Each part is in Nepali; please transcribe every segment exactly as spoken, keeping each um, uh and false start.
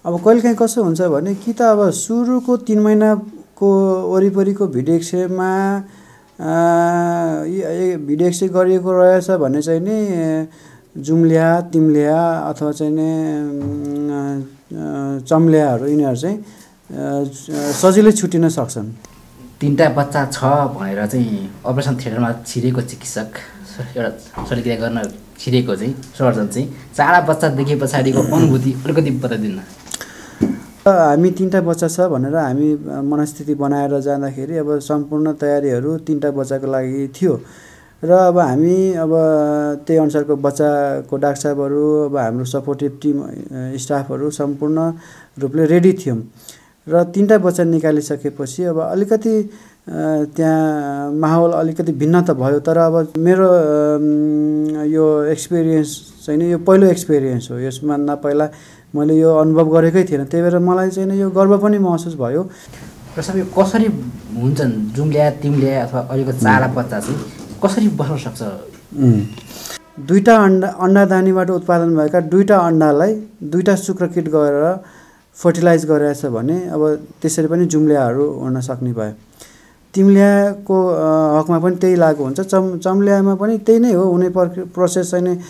अब कहिलेकाहीँ कस्तो हुन्छ भने कि त अब सुरुको तीन महिनाको वरिपरिको भिडियो एक्सरेमा भिडियो एक्सरे गरिएको रहेछ भने चाहिँ नि जुम्ल्या तिम्ल्या अथवा चाहिँ नि चम्ल्याहरू यिनीहरू चाहिँ सजिलै छुटिन सक्छन्। तीनटा बच्चा छ भनेर चाहिँ अपरेसन थिएटरमा छिरेको चिकित्सक एउटा शल्यक्रिया गर्न छिरेको चाहिँ सर्जन चाहिँ चारवटा बच्चा देखे पछाडिको अनुभूति अलिकति बताइदिनु। हामी तीनटा बच्चा छ भनेर हामी मनस्थिति बनाएर जाँदाखेरि अब सम्पूर्ण तयारीहरू तीनटा बच्चाको लागि थियो र अब हामी अब त्यही अनुसारको बच्चाको डाक्टर साहबहरू अब हाम्रो सपोर्टिभ टिम स्टाफहरू सम्पूर्ण रूपले रेडी थियौँ र तीनटा बच्चा निकालिसकेपछि अब अलिकति त्यहाँ माहौल अलिकति भिन्न त भयो तर अब मेरो यो एक्सपिरियन्स चाहिँ नि यो पहिलो एक्सपिरियन्स हो। यसमा न पहिला मैले यो अनुभव गरेकै थिएन त्यही भएर मलाई चाहिँ नि यो गर्व पनि महसुस भयो। प्रसाद यो कसरी हुन्छन् जुम्ल्या तिम्ल्या अथवा अहिलेको चारा बच्चा चाहिँ कसरी बस्न सक्छ? दुईटा अन्डा अन्डादानीबाट उत्पादन भएका दुईटा अन्डालाई दुईटा शुक्रकिट गरेर फर्टिलाइज गरेछ भने अब त्यसरी पनि जुम्ल्याहरू हुन सक्ने भयो। तिम्ल्याको हकमा पनि त्यही लागु हुन्छ। चम चम्ल्यामा पनि त्यही नै हो हुने प्रोसेस चाहिँ नै।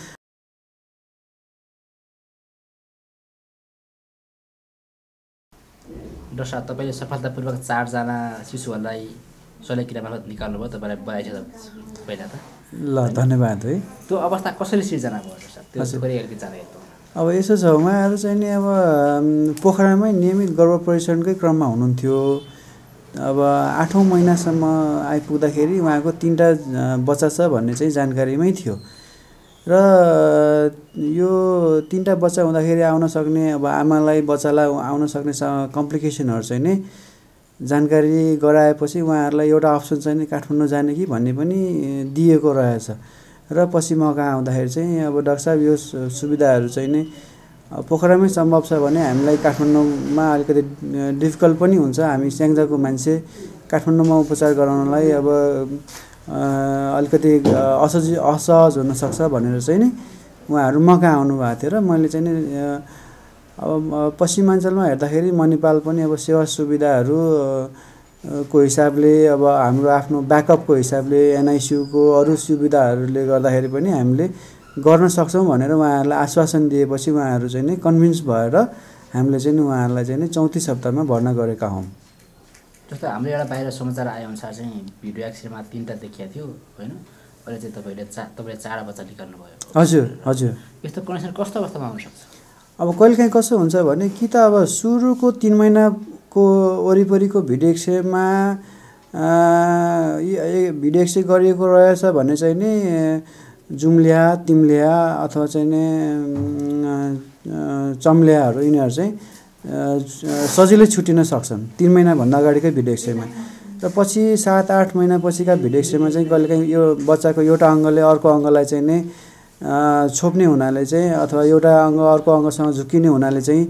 डाक्टर साहब तपाईँले सफलतापूर्वक चारजना शिशुहरूलाई शल्यक्रिया मार्फत निकाल्नु भयो तपाईँलाई बधाई छ पहिला त। ल धन्यवाद है। त्यो अवस्था कसरी सिर्जना भयो डाक्टर साहब त्यो थोरै अलिकति जानेको? अब यसो छ उहाँहरू चाहिँ नि अब पोखरामै नियमित गर्भ परीक्षणकै क्रममा हुनुहुन्थ्यो। अब आठौँ महिनासम्म आइपुग्दाखेरि उहाँको तिनवटा बच्चा छ भन्ने चाहिँ जानकारीमै थियो र यो तिनवटा बच्चा हुँदाखेरि आउन सक्ने अब आमालाई बच्चालाई आउन सक्ने कम्प्लिकेसनहरू चाहिँ नि जानकारी गराएपछि उहाँहरूलाई एउटा अप्सन चाहिँ नि काठमाडौँ जाने कि भन्ने पनि दिएको रहेछ र पछि म कहाँ आउँदाखेरि चाहिँ अब डाक्टर साहब यो सुविधाहरू चाहिँ नि पोखरामै सम्भव छ भने हामीलाई काठमाडौँमा अलिकति डिफिकल्ट पनि हुन्छ। हामी स्याङ्जाको मान्छे काठमाडौँमा उपचार गराउनलाई अब अलिकति असहज असहज हुनसक्छ भनेर चाहिँ नि उहाँहरू म कहाँ आउनुभएको थियो र मैले चाहिँ नि अब पश्चिमाञ्चलमा हेर्दाखेरि मणिपाल पनि अब सेवा सुविधाहरू को हिसाबले अब हाम्रो आफ्नो ब्याकअपको हिसाबले एनआइसियुको अरू सुविधाहरूले गर्दाखेरि पनि हामीले गर्न सक्छौँ भनेर उहाँहरूलाई आश्वासन दिएपछि उहाँहरू चाहिँ नि कन्भिन्स भएर हामीले चाहिँ नि उहाँहरूलाई चाहिँ नि चौतिस हप्तामा भर्ना गरेका हौँ। जस्तो हाम्रो एउटा बाहिर समाचार आएअनुसार चाहिँ भिडियो एक्सरेमा तिनवटा देखिएको थियो होइन, अहिले चाहिँ तपाईँले चा तपाईँले चारवटा बच्चा निकाल्नु भयो। हजुर हजुर। यस्तो कन्डिसन कस्तो अवस्थामा आउनसक्छ? अब कहिलेकाहीँ कस्तो हुन्छ भने कि त अब सुरुको तीन महिनाको वरिपरिको भिडियो एक्सरेमा भिडियो एक्सरे गरिएको रहेछ भने चाहिँ नि जुम्ल्या तिम्ल्या अथवा चाहिँ नि चम्ल्याहरू यिनीहरू चाहिँ सजिलै छुटिन सक्छन् तीन महिनाभन्दा अगाडिकै भिडियो एक्सरेमा र पछि सात आठ महिनापछिका भिडियो एक्सरेमा चाहिँ कहिलेकाहीँ यो बच्चाको एउटा अङ्गले अर्को अङ्गलाई चाहिँ नै छोप्ने हुनाले चाहिँ अथवा एउटा अङ्ग अर्को अङ्गसँग झुक्किने हुनाले चाहिँ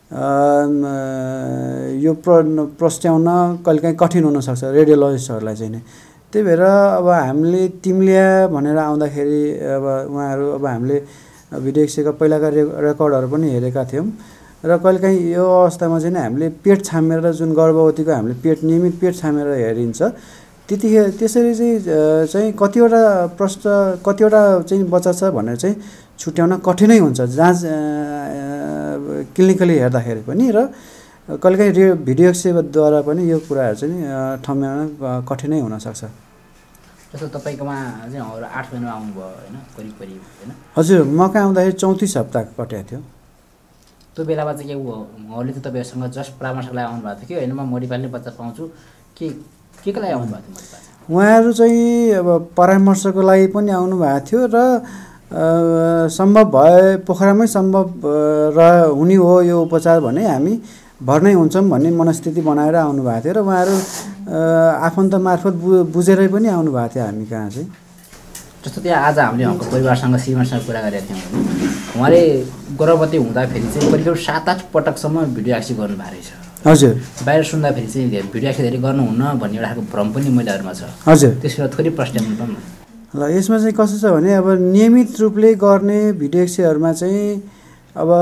यो प्र प्रस्ट्याउन कहिलेकाहीँ कठिन हुनसक्छ रेडियोलोजिस्टहरूलाई चाहिँ नि। त्यही भएर अब हामीले तिम्ल्या भनेर आउँदाखेरि अब उहाँहरू अब हामीले भिडियो एक्सरेका पहिलाका रे रेकर्डहरू पनि हेरेका थियौँ र कहिलेकाहीँ यो अवस्थामा चाहिँ हामीले पेट छामेर जुन गर्भवतीको हामीले पेट नियमित पेट छामेर हेरिन्छ त्यतिखेर त्यसरी चाहिँ चाहिँ कतिवटा प्रश्न कतिवटा चाहिँ बच्चा छ भनेर चाहिँ छुट्याउन कठिनै हुन्छ जाँच क्लिनिकली हेर्दाखेरि पनि र कहिलेकाहीँ रे भिडियो एक्सरेद्वारा पनि यो कुराहरू चाहिँ ठम्याउन कठिनै हुनसक्छ। जस्तो तपाईँकोमा चाहिँ अरू आठ महिनामा आउनुभयो होइन करिब करिब होइन? हजुर म कहाँ आउँदाखेरि चौतिस हप्ता कटेको थियो। त्यो बेलामा चाहिँ के उहाँहरूले चाहिँ तपाईँहरूसँग जस्ट परामर्शको लागि आउनुभएको थियो कि होइन म मणिपाल नै बच्चा पाउँछु के के को लागि आउनुभएको थियो मणिपाल? उहाँहरू चाहिँ अब परामर्शको लागि पनि आउनुभएको थियो र सम्भव भए पोखरामै सम्भव र हुने हो यो उपचार भने हामी भर्नै हुन्छौँ भन्ने मनस्थिति बनाएर आउनुभएको थियो र उहाँहरू आफन्त मार्फत बु बुझेरै पनि आउनुभएको थियो हामी कहाँ चाहिँ। जस्तो त्यहाँ आज हामीले उहाँको परिवारसँग श्रीमानसँग कुरा गरेका थियौँ उहाँले गर्भवती हुँदाखेरि चाहिँ करिब सात आठ पटकसम्म भिडियो एक्सरे गर्नुभएको रहेछ। हजुर। बाहिर सुन्दाखेरि चाहिँ भिडियो एक्सरे धेरै गर्नुहुन्न भन्ने एउटा खालको भ्रम पनि महिलाहरूमा छ। हजुर। त्यसो थोरै प्रश्न पाउँ न। ल यसमा चाहिँ कस्तो छ भने अब नियमित रूपले गर्ने भिडियो एक्सरेहरूमा चाहिँ अब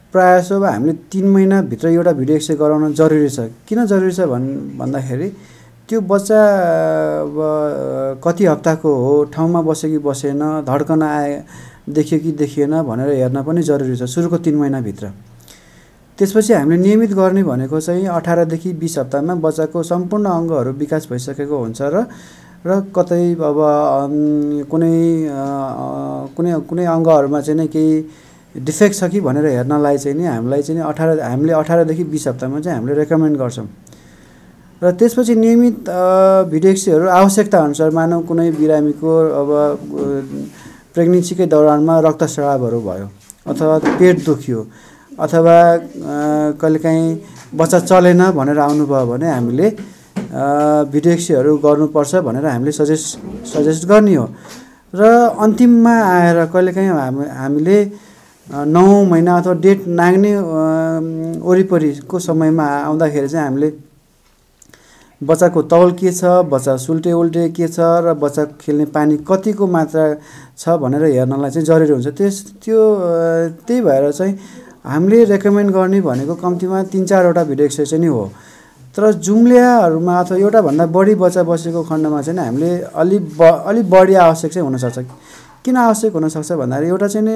प्रायः जसो अब हामीले तिन महिनाभित्र एउटा भिडियो एक्सरे गराउन जरुरी छ। किन जरुरी छ भन् भन्दाखेरि त्यो बच्चा अब कति हप्ताको हो, ठाउँमा बस्यो कि बसेन, धड्कन आए देखियो कि देखिएन भनेर हेर्न पनि जरुरी छ सुरुको तिन महिनाभित्र। त्यसपछि हामीले नियमित गर्ने भनेको चाहिँ अठारदेखि बिस हप्तामा बच्चाको सम्पूर्ण अङ्गहरू विकास भइसकेको हुन्छ र र कतै अब कुनै कुनै कुनै अङ्गहरूमा चाहिँ नि केही डिफेक्ट छ कि भनेर हेर्नलाई चाहिँ नि हामीलाई चाहिँ अठार हामीले अठारदेखि बिस हप्तामा चाहिँ हामीले रेकमेन्ड गर्छौँ। र त्यसपछि नियमित भिडियो एक्सरेहरू आवश्यकता अनुसार मानव कुनै बिरामीको अब प्रेग्नेन्सीकै दौरानमा रक्तस्रावहरू भयो अथवा पेट दुख्यो अथवा कहिलेकाहीँ बच्चा चलेन भनेर आउनुभयो भने हामीले भिडियो एक्सरेहरू गर्नुपर्छ भनेर हामीले सजेस्ट सजेस्ट गर्ने हो। र अन्तिममा आएर कहिलेकाहीँ हामी हामीले नौ महिना अथवा डेट नाग्ने वरिपरिको समयमा आउँदाखेरि चाहिँ हामीले बच्चाको तौल के छ, बच्चा सुल्टे उल्टे के छ र बच्चा खेल्ने पानी कतिको मात्रा छ भनेर हेर्नलाई चाहिँ जरुरी हुन्छ। त्यस त्यो त्यही भएर चाहिँ हामीले रेकमेन्ड गर्ने भनेको कम्तीमा तिन चारवटा भिडियो एक्सरे चाहिँ नि हो। तर जुम्ल्याहरूमा अथवा एउटाभन्दा बढी बच्चा बसेको खण्डमा चाहिँ हामीले अलि ब अलि बढी आवश्यक चाहिँ हुनसक्छ। किन आवश्यक हुनसक्छ भन्दाखेरि एउटा चाहिँ नि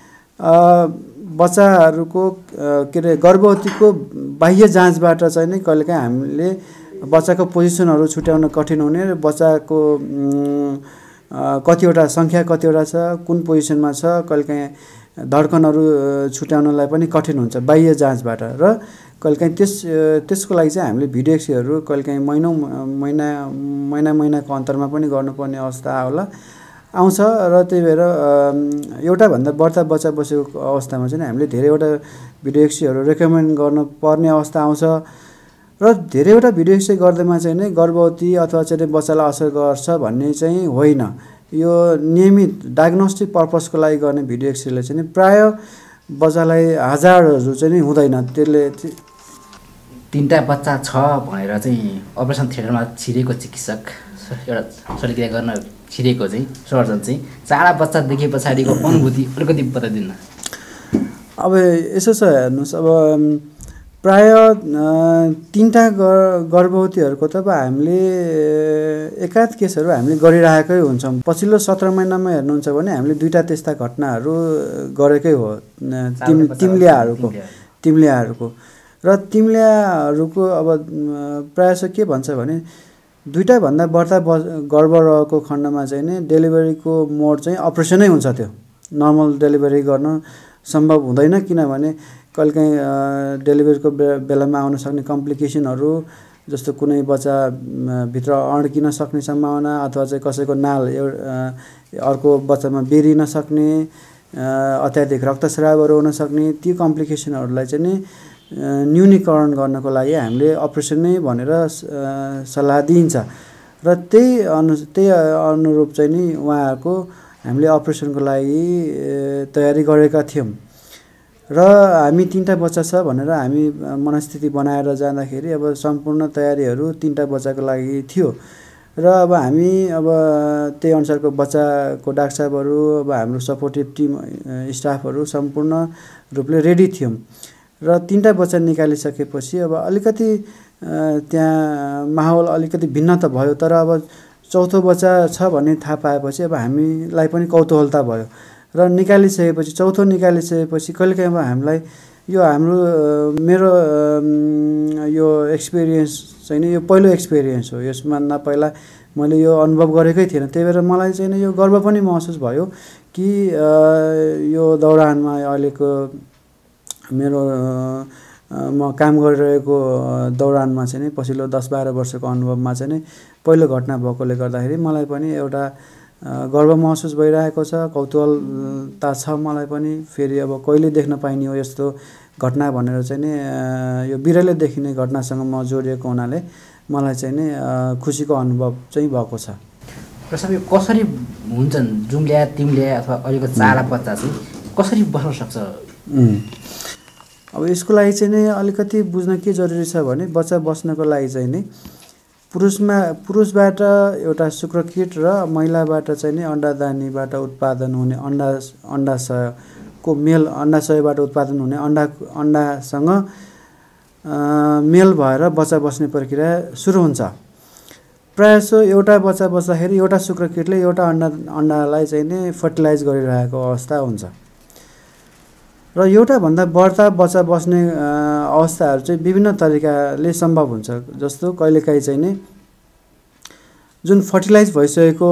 बच्चाहरूको के अरे गर्भवतीको बाह्य जाँचबाट चाहिँ नि कहिलेकाहीँ हामीले बच्चाको पोजिसनहरू छुट्याउन कठिन हुने र बच्चाको कतिवटा सङ्ख्या कतिवटा छ, कुन पोजिसनमा छ, कहिलेकाहीँ धड्कनहरू छुट्याउनलाई पनि कठिन हुन्छ बाह्य जाँचबाट। र कहिलेकाहीँ त्यस त्यसको लागि चाहिँ हामीले भिडियो एक्सरेहरू कहिलेकाहीँ महिनौँ महिना महिना महिनाको अन्तरमा पनि गर्नुपर्ने अवस्था होला आउँछ। र त्यही भएर एउटाभन्दा बढ्ता बच्चा बसेको अवस्थामा चाहिँ हामीले धेरैवटा भिडियो एक्सरेहरू रेकमेन्ड गर्नुपर्ने अवस्था आउँछ। र धेरैवटा भिडियो एक्सरे गर्दैमा चाहिँ नै गर्भवती अथवा चाहिँ बच्चालाई असर गर्छ भन्ने चाहिँ होइन। यो नियमित डायग्नोस्टिक पर्पसको लागि गर्ने भिडियो एक्सरेले चाहिँ प्रायः बच्चालाई हजारहरू चाहिँ नि हुँदैन। त्यसले तिनवटा बच्चा छ भनेर चाहिँ अपरेसन थिएटरमा छिरेको चिकित्सक एउटा शल्यक्रिया गर्न छिरेको चाहिँ सर्जन चाहिँ चारवटा बच्चा देखे पछाडिको अनुभूति अलिकति बताइदिनु। अब यसो छ हेर्नुहोस्, अब प्रायः तिनवटा गर्भवतीहरूको त अब हामीले एकाध केसहरू हामीले गरिरहेकै हुन्छौँ। पछिल्लो सत्र महिनामा हेर्नुहुन्छ भने हामीले दुईवटा त्यस्ता घटनाहरू गरेकै हो तिम तिम्लियाहरूको तिम्लियाहरूको र तिम्लियाहरूको अब प्रायः के भन्छ भने दुईवटा भन्दा बढ्ता गर्भ रहेको खण्डमा चाहिँ नि डेलिभरीको मोड चाहिँ अपरेसनै हुन्छ। त्यो नर्मल डेलिभरी गर्न सम्भव हुँदैन, किनभने कहिलेकाहीँ डेलिभरीको बेलामा आउन सक्ने कम्प्लिकेसनहरू जस्तो कुनै बच्चा भित्र अड्किन सक्ने सम्भावना अथवा चाहिँ कसैको नाल अर्को बच्चामा बेरिन सक्ने, अत्याधिक रक्तस्रावहरू हुन सक्ने, ती कम्प्लिकेसनहरूलाई चाहिँ नि न्यूनीकरण गर्नको लागि हामीले अपरेसन नै भनेर सल्लाह दिइन्छ। र त्यही अनु त्यही अनुरूप चाहिँ नि उहाँहरूको हामीले अपरेसनको लागि तयारी गरेका थियौँ। र हामी तिनवटा बच्चा छ भनेर हामी मनस्थिति बनाएर जाँदाखेरि अब सम्पूर्ण तयारीहरू तिनवटा बच्चाको लागि थियो। र अब हामी अब त्यही अनुसारको बच्चाको डाक्टर साहबहरू अब हाम्रो सपोर्टिभ टिम स्टाफहरू सम्पूर्ण रूपले रेडी थियौँ। र तिनवटा बच्चा निकालिसकेपछि अब अलिकति त्यहाँ माहौल अलिकति भिन्न त भयो, तर अब चौथो बच्चा छ भन्ने थाहा पाएपछि अब हामीलाई पनि कौतूहलता भयो। र निकालिसकेपछि चौथो निकालिसकेपछि कहिलेकाहीँ अब हामीलाई यो हाम्रो मेरो यो एक्सपिरियन्स चाहिँ यो पहिलो एक्सपिरियन्स हो। यसमा न पहिला मैले यो अनुभव गरेकै थिएन, त्यही भएर मलाई चाहिँ यो गर्व पनि महसुस भयो कि यो दौरानमा अहिलेको मेरो म काम गरिरहेको दौरानमा चाहिँ पछिल्लो दस बाह्र वर्षको अनुभवमा चाहिँ पहिलो घटना भएकोले गर्दाखेरि मलाई पनि एउटा गर्व महसुस भइरहेको छ, कौतूहलता छ मलाई पनि। फेरि अब कहिले देख्न पाइने हो यस्तो घटना भनेर चाहिँ नि यो बिरलै देखिने घटनासँग म जोडिएको हुनाले मलाई चाहिँ नि खुसीको अनुभव चाहिँ भएको छ। र सबै कसरी हुन्छन् जुम्ल्या तिम्ल्या अथवा अहिलेको चारा बच्चा चाहिँ कसरी बस्न सक्छ? अब यसको लागि चाहिँ नि अलिकति बुझ्न के जरुरी छ भने बच्चा बस्नको लागि चाहिँ नि पुरुषमा पुरुषबाट एउटा शुक्रकीट र महिलाबाट चाहिँ नि अन्डादानीबाट उत्पादन हुने अन्डा अन्डाशय को मेल अन्डाशयबाट उत्पादन हुने अन्डा अन्डासँग मेल भएर बच्चा बस्ने प्रक्रिया सुरु हुन्छ। प्रायःजसो एउटा बच्चा बस्दाखेरि एउटा शुक्रकीटले एउटा अन्डा अन्डालाई चाहिँ नि फर्टिलाइज गरिरहेको अवस्था हुन्छ र एउटाभन्दा बढ्ता बच्चा बस्ने अवस्थाहरू चाहिँ विभिन्न तरिकाले सम्भव हुन्छ। जस्तो कहिलेकाहीँ चाहिँ नि जुन फर्टिलाइज भइसकेको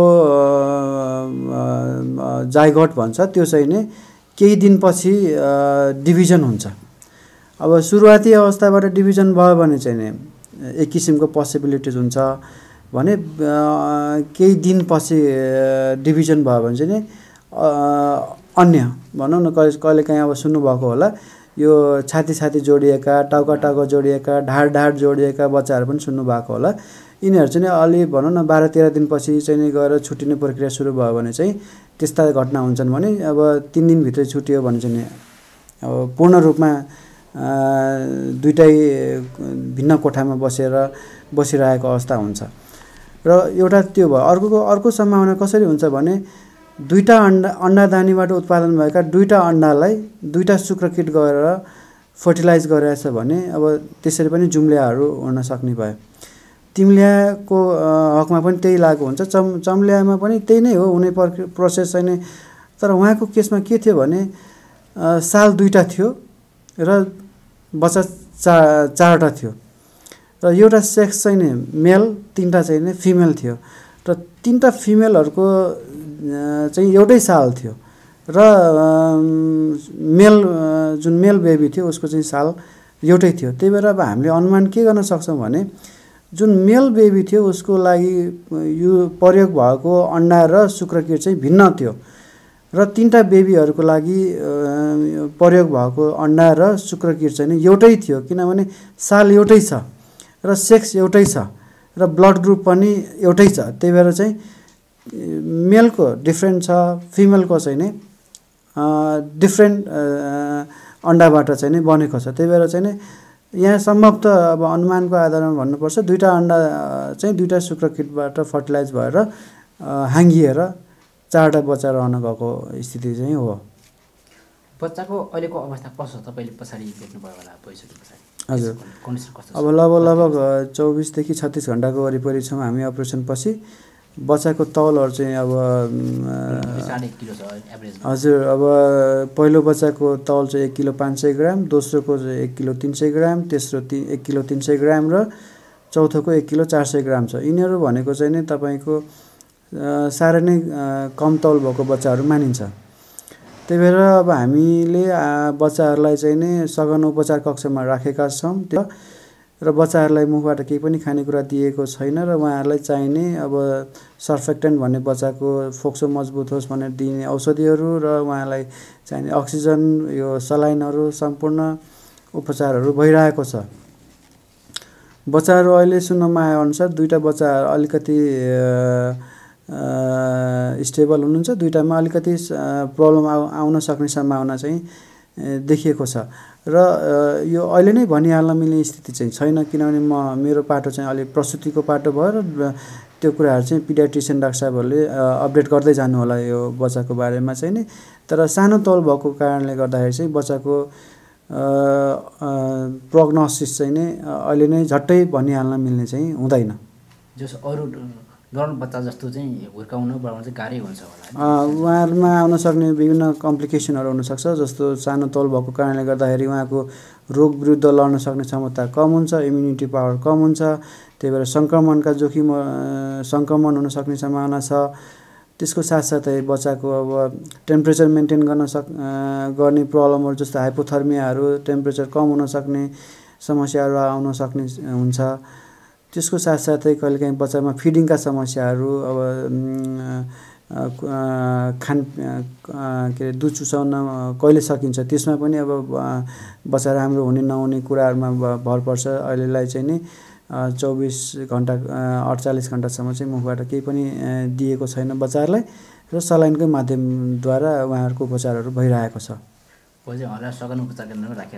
जाइगोट भन्छ त्यो चाहिँ नि केही दिनपछि डिभिजन हुन्छ। अब सुरुवाती अवस्थाबाट डिभिजन भयो भने चाहिँ नि एक किसिमको पोसिबिलिटिज हुन्छ भने केही दिनपछि डिभिजन भयो भने चाहिँ नि अन्य भनौँ न कहिले कहिलेकाहीँ अब सुन्नुभएको होला यो छाती छाती जोडिएका टाउका टाउका जोडिएका ढाड ढाड जोडिएका बच्चाहरू पनि सुन्नुभएको होला। यिनीहरू चाहिँ अलि भनौँ न बाह्र तेह्र दिनपछि चाहिँ नि गएर छुट्टिने प्रक्रिया सुरु भयो भने चाहिँ त्यस्ता घटना हुन्छन् भने अब तिन दिनभित्रै छुट्टियो भने चाहिँ नि अब पूर्ण रूपमा दुइटै भिन्न कोठामा बसेर बसिरहेको अवस्था हुन्छ र एउटा त्यो भयो। अर्को अर्को सम्भावना कसरी हुन्छ भने दुईटा अन्डा अन्डादानीबाट उत्पादन भएका दुईटा अन्डालाई दुईटा शुक्रकीट गएर फर्टिलाइज गरिरहेछ भने अब त्यसरी पनि जुम्ल्याहरू हुन सक्ने भयो। तिम्ल्याको हकमा पनि त्यही लागु हुन्छ। चम चम्ल्यामा पनि त्यही नै हो हुने प्रोसेस चाहिँ नै। तर उहाँको केसमा के थियो भने साल दुईटा थियो र बच्चा चा चारवटा थियो र एउटा सेक्स चाहिँ नि मेल तिनवटा चाहिँ नि फिमेल थियो र तिनवटा फिमेलहरूको चाहिँ एउटै साल थियो र मेल जुन मेल बेबी थियो उसको चाहिँ साल एउटै थियो। त्यही भएर अब हामीले अनुमान के गर्न सक्छौँ भने जुन मेल बेबी थियो उसको लागि यो प्रयोग भएको अन्डा र शुक्रकीट चाहिँ भिन्न थियो र तिनवटा बेबीहरूको लागि प्रयोग भएको अन्डा र शुक्रकीट चाहिँ एउटै थियो किनभने साल एउटै छ र सेक्स एउटै छ र ब्लड ग्रुप पनि एउटै छ। त्यही भएर चाहिँ मेलको डिफ्रेन्ट छ फिमेलको चाहिँ नि डिफ्रेन्ट अन्डाबाट चाहिँ नि बनेको छ। त्यही भएर चाहिँ नि यहाँ सम्भवतः अब अनुमानको आधारमा भन्नुपर्छ दुईवटा अन्डा चाहिँ दुईवटा शुक्रकीटबाट फर्टिलाइज भएर हाँगिएर चारवटा बच्चा रहन गएको स्थिति चाहिँ हो। बच्चाको अहिलेको अवस्था कस्तो छ तपाईँले पछाडि देख्नुभयो होला भइसके पछाडि? हजुर कन्डिसन कस्तो छ? अब लगभग लगभग चौबिसदेखि छत्तिस घन्टाको वरिपरि छौँ हामी अपरेसन पछि। बच्चाको तौलहरू चाहिँ अब हजुर अब पहिलो बच्चाको तौल चाहिँ एक किलो पाँच सय ग्राम, दोस्रोको चाहिँ एक किलो तिन सय ग्राम, तेस्रो ति एक किलो तिन सय ग्राम र चौथोको एक किलो चार सय ग्राम छ। यिनीहरू भनेको चाहिँ नि तपाईँको साह्रै नै कम तौल भएको बच्चाहरू मानिन्छ। त्यही भएर अब हामीले बच्चाहरूलाई चाहिँ नि सघन उपचार कक्षमा राखेका छौँ त्यो र बच्चाहरूलाई मुखबाट केही पनि खानेकुरा दिएको छैन र उहाँहरूलाई चाहिने अब सर्फेक्टेन्ट भन्ने बच्चाको फोक्सो मजबुत होस् भनेर दिने औषधिहरू र उहाँलाई चाहिने अक्सिजन यो सलाइनहरू सम्पूर्ण उपचारहरू भइरहेको छ। बच्चाहरू अहिले सुन्नमा आएअनुसार दुईवटा बच्चा अलिकति स्टेबल हुनुहुन्छ, दुईवटामा अलिकति प्रब्लम आउ आउन सक्ने सम्भावना चाहिँ देखिएको छ र यो अहिले नै भनिहाल्न मिल्ने स्थिति चाहिँ छैन किनभने म मेरो पाटो चाहिँ अलिक प्रसुतिको पाटो भयो र त्यो कुराहरू चाहिँ पिडियाट्रिसियन डाक्टर साहबहरूले अपडेट गर्दै जानु होला यो बच्चाको बारेमा चाहिँ नि। तर सानो तौल भएको कारणले गर्दाखेरि चाहिँ बच्चाको प्रोग्नोसिस चाहिँ नि अहिले नै झट्टै भनिहाल्न मिल्ने चाहिँ हुँदैन। जस अरू नर्मल बच्चा जस्तो चाहिँ हुर्काउन बढाउन चाहिँ गाह्रै हुन्छ होला। उहाँहरूमा आउन सक्ने विभिन्न कम्प्लिकेसनहरू हुनसक्छ। जस्तो सानो तौल भएको कारणले गर्दाखेरि उहाँको रोग विरुद्ध लड्न सक्ने क्षमता कम हुन्छ, इम्युनिटी पावर कम हुन्छ। त्यही भएर सङ्क्रमणका जोखिम सङ्क्रमण हुन सक्ने सम्भावना छ। त्यसको साथसाथै बच्चाको अब टेम्परेचर मेन्टेन गर्न सक गर्ने प्रब्लमहरू जस्तो हाइपोथर्मियाहरू, टेम्परेचर कम हुन सक्ने समस्याहरू आउन सक्ने हुन्छ। त्यसको साथसाथै कहिलेकाहीँ बच्चामा फिडिङका समस्याहरू अब खान के अरे दुध चुसाउन कहिले सकिन्छ त्यसमा पनि अब बच्चा राम्रो हुने नहुने कुराहरूमा भर पर्छ। अहिलेलाई चाहिँ नि चौबिस घन्टा अडचालिस घन्टासम्म चाहिँ मुखबाट केही पनि दिएको छैन बच्चाहरूलाई र सलाइनकै माध्यमद्वारा उहाँहरूको उपचारहरू भइरहेको छ।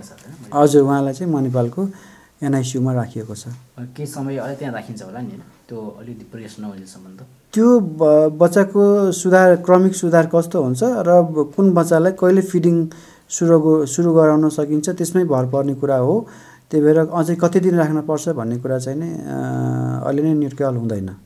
हजुर उहाँलाई चाहिँ मणिपालको एनआइसियुमा राखिएको छ। केही समय अहिले त्यहाँ राखिन्छ होला नि? त्यो अलिकति प्रयास नहुनेसम्म त त्यो बच्चाको सुधार क्रमिक सुधार कस्तो हुन्छ र कुन बच्चालाई कहिले फिडिङ सुरु सुरु गराउन सकिन्छ त्यसमै भर पर्ने कुरा हो। त्यही भएर अझै कति दिन राख्न पर्छ भन्ने कुरा चाहिँ नै अहिले नै निर्कल हुँदैन।